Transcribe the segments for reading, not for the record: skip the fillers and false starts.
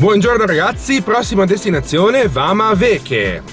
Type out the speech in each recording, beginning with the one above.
Buongiorno ragazzi, prossima destinazione Vama Veche.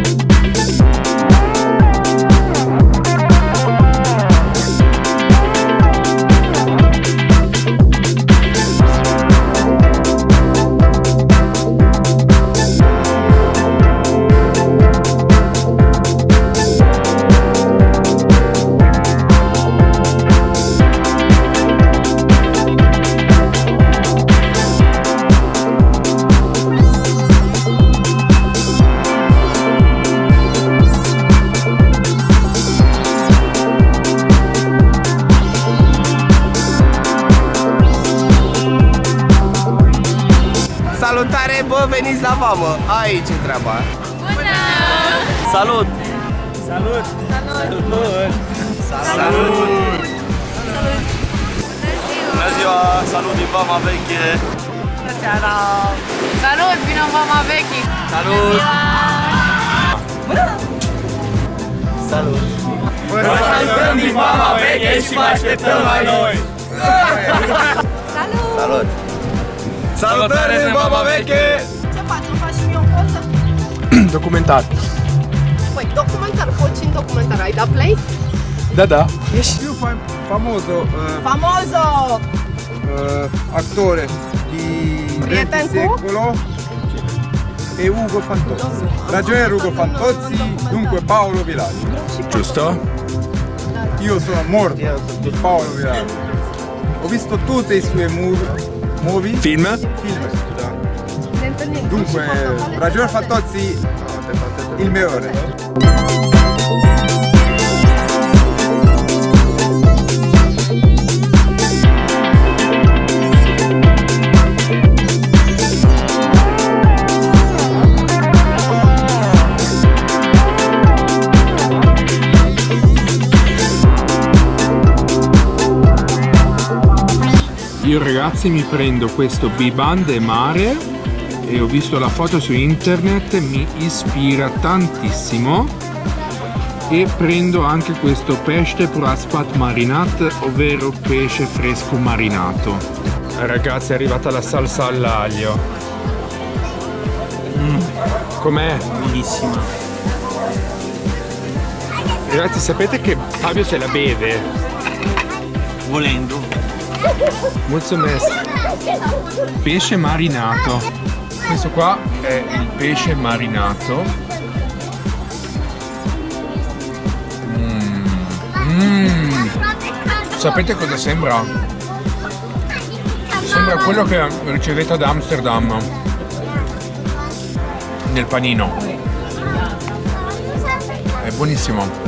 Salutare, bă, veniți la vamă! Aici e treaba! Bună! Salut! Salut! Salut! Salut! Salut! Bună ziua! Salut din Vama Veche! Bună seara! Salut! Vino în Vama Veche! Salut! Salut! Vă salutăm din Vama Veche și vă așteptăm la noi! Salut! Salut! Salutare din Vama Veche! Ce faci? Îmi faci și mie o poză? Documentar. Păi, documentar, poți și în documentar. Ai dat play? Da. Ești Più famoso famoso! attore di Prieten XX cu? secolo è Ugo Fantozzi. Ragioniere Ugo Fantozzi, dunque Paolo Villaggio. Giusto? Io sono morto di Paolo Villaggio. Ho visto tutti i suoi movie. Film? Da. Ne întâlnim. Dunque, Ragioniere Fantozzi, il migliore. Io ragazzi mi prendo questo bibande mare e ho visto la foto su internet, mi ispira tantissimo, e prendo anche questo pesce proaspat marinat, ovvero pesce fresco marinato. Ragazzi, è arrivata la salsa all'aglio. Com'è? Buonissima! Ragazzi, sapete che Fabio se la beve? Volendo! Molto messo. Pesce marinato. Questo qua è il pesce marinato. Sapete cosa sembra? Sembra quello che ricevete ad Amsterdam nel panino. È buonissimo.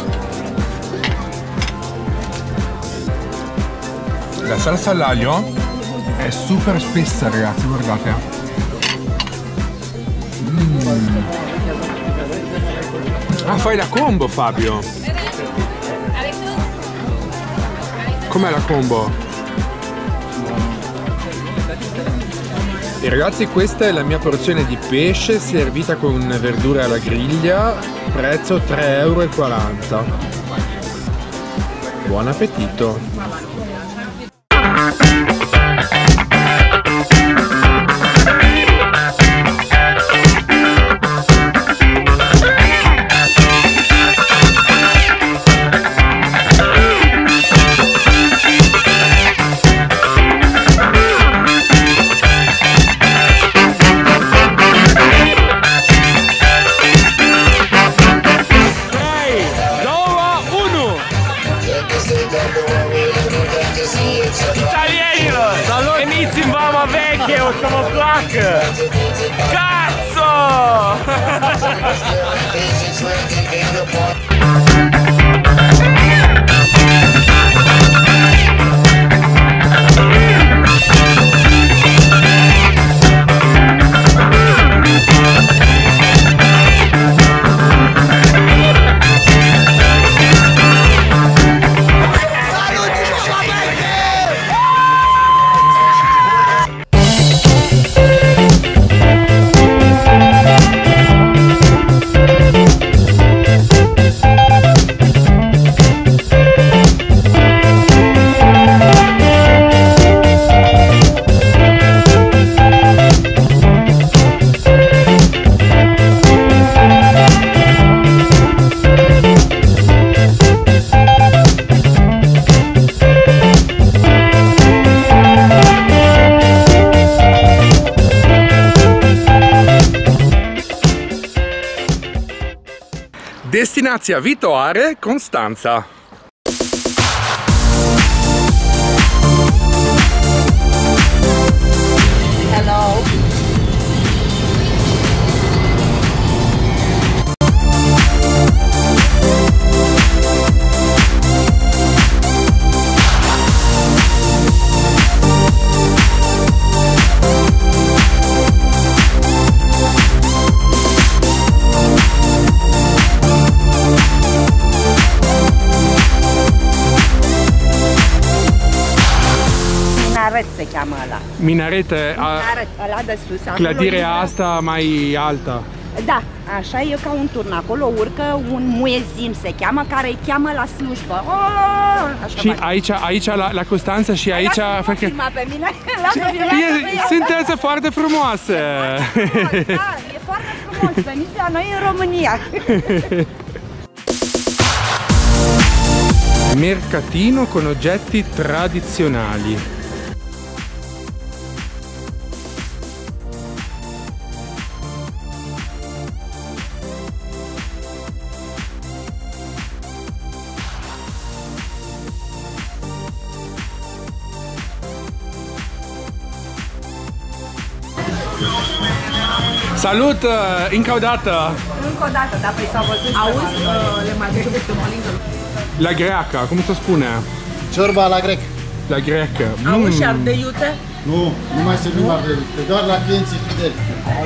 La salsa all'aglio è super spessa ragazzi, guardate. Ah, fai la combo Fabio. Com'è la combo? E ragazzi, questa è la mia porzione di pesce servita con verdure alla griglia, prezzo 3,40 €. Buon appetito! Veniți în Vama Veche, o să vă placă! Salut! Destinația viitoare, Constanța. Hello. Minaret se cheamă ăla. Minarete, Minaret, ăla de sus. clădirea acolo asta mai alta. Da, așa e ca un turn. Acolo urcă un muezin se cheamă, care îi cheamă la slujbă. Așa Și aici la Constanța și aici... Lasă-mă filma pe mine. Lasă-mă filma pe mine. Sunteți foarte frumoase! Da, e foarte frumos. Veniți la noi în România. Mercatino con oggetti tradizionali. Salut, încă o dată! Încă o dată, da, păi s-au văzut. Auzi, le mai găsește molină. La greaca, cum se spune? Ciorba la grec. La greacă. Auzi, și ardei iute? Nu, nu mai servim ardei iute, doar la clienții fideli.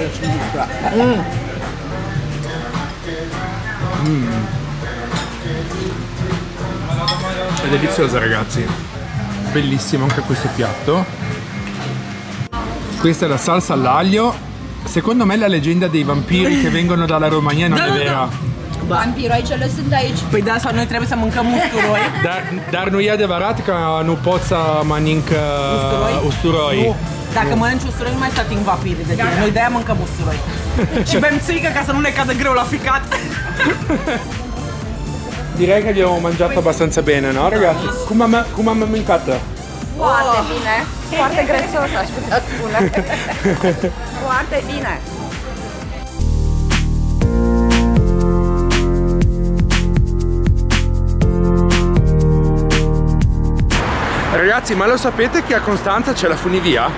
È deliziosa, ragazzi. Bellissimo anche questo piatto. Questa è la salsa all'aglio. Secondo me la leggenda dei vampiri che vengono dalla Romania non è vera. Vampiroicele sunt aici. Păi da, sau noi trebuie să mâncăm usturoi. Dar nu e adevărat că nu pot să mănânc usturoi. Nu. Dacă mănânci usturoi, nu mai să ating vampirii de tine. Noi de-aia mâncăm usturoi. Și bem țuică ca să nu ne cadă greu la ficat. Direi che abbiamo mangiato abbastanza bene, no ragazzi? Come am mâncat? Foarte bine. Foarte gresos, aș putea spune. Foarte bine. Ragazzi, ma lo sapete che a Constanza c'è la funivia?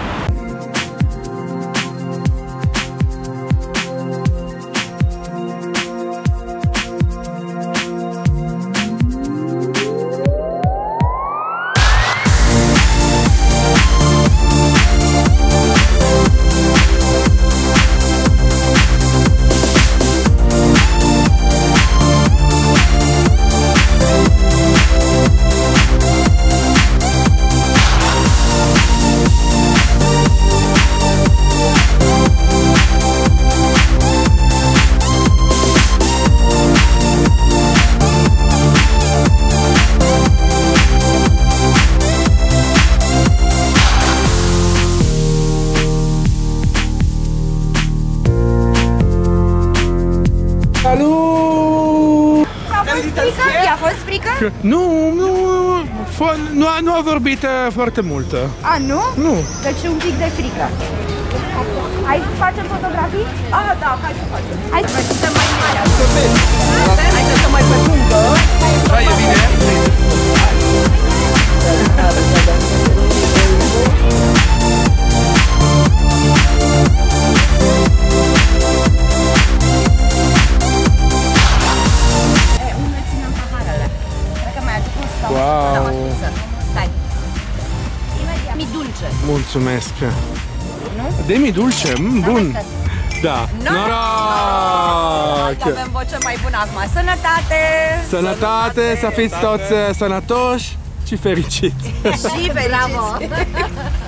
I-a fost frică? Nu a vorbit foarte mult. A, nu? Nu. Deci un pic de frică. Hai să facem fotografii? Ah, da, hai să facem. Hai să facem mai mare. Hai să stăm mai pe lungă. Da, e bine. Wow. Stai. Mi dulce. Mulțumesc. Demi dulce, bun. Da. Noroc! Avem voce mai bună acum. Sănătate! Sănătate, să fiți toți sănătoși și fericiți. Și fericiți!